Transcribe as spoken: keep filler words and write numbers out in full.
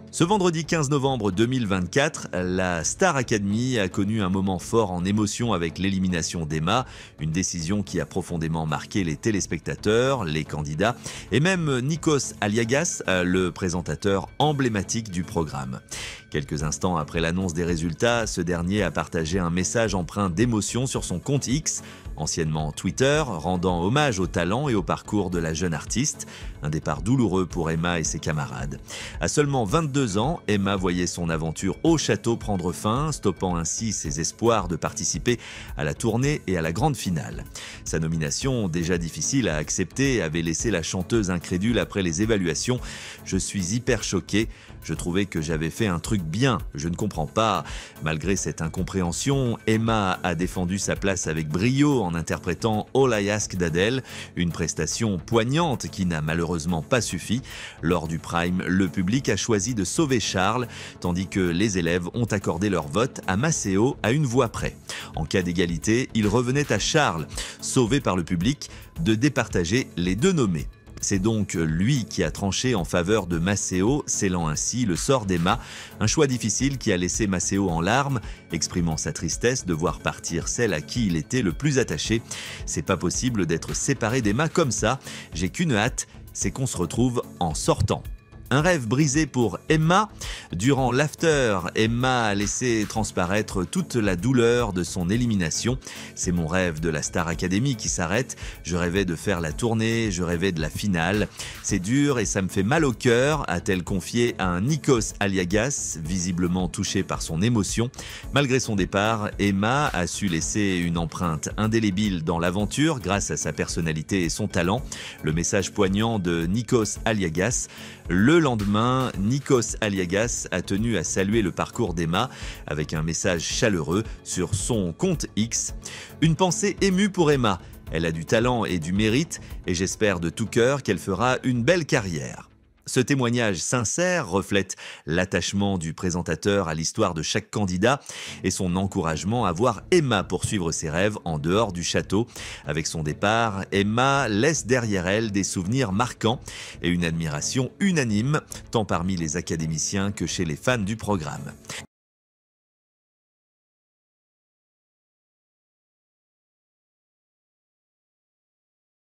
Ce vendredi quinze novembre deux mille vingt-quatre, la Star Academy a connu un moment fort en émotion avec l'élimination d'Emma, une décision qui a profondément marqué les téléspectateurs, les candidats et même Nikos Aliagas, le présentateur emblématique du programme. Quelques instants après l'annonce des résultats, ce dernier a partagé un message empreint d'émotion sur son compte X, anciennement Twitter, rendant hommage au talent et au parcours de la jeune artiste. Un départ douloureux pour Emma et ses camarades. À seulement vingt-deux ans, Emma voyait son aventure au château prendre fin, stoppant ainsi ses espoirs de participer à la tournée et à la grande finale. Sa nomination, déjà difficile à accepter, avait laissé la chanteuse incrédule après les évaluations. « Je suis hyper choquée. Je trouvais que j'avais fait un truc bien. Je ne comprends pas. » Malgré cette incompréhension, Emma a défendu sa place avec brio en interprétant All I Ask d'Adèle, une prestation poignante qui n'a malheureusement pas suffi. Lors du prime, le public a choisi de sauver Charles, tandis que les élèves ont accordé leur vote à Maceo à une voix près. En cas d'égalité, il revenait à Charles, sauvé par le public, de départager les deux nommés. C'est donc lui qui a tranché en faveur de Maceo, scellant ainsi le sort d'Emma, un choix difficile qui a laissé Maceo en larmes, exprimant sa tristesse de voir partir celle à qui il était le plus attaché. C'est pas possible d'être séparé d'Emma comme ça, j'ai qu'une hâte, c'est qu'on se retrouve en sortant. Un rêve brisé pour Emma. Durant l'after, Emma a laissé transparaître toute la douleur de son élimination. C'est mon rêve de la Star Academy qui s'arrête. Je rêvais de faire la tournée, je rêvais de la finale. C'est dur et ça me fait mal au cœur, a-t-elle confié à un Nikos Aliagas, visiblement touché par son émotion. Malgré son départ, Emma a su laisser une empreinte indélébile dans l'aventure grâce à sa personnalité et son talent. Le message poignant de Nikos Aliagas. Le lendemain, Nikos Aliagas a tenu à saluer le parcours d'Emma avec un message chaleureux sur son compte X. Une pensée émue pour Emma. Elle a du talent et du mérite et j'espère de tout cœur qu'elle fera une belle carrière. Ce témoignage sincère reflète l'attachement du présentateur à l'histoire de chaque candidat et son encouragement à voir Emma poursuivre ses rêves en dehors du château. Avec son départ, Emma laisse derrière elle des souvenirs marquants et une admiration unanime, tant parmi les académiciens que chez les fans du programme.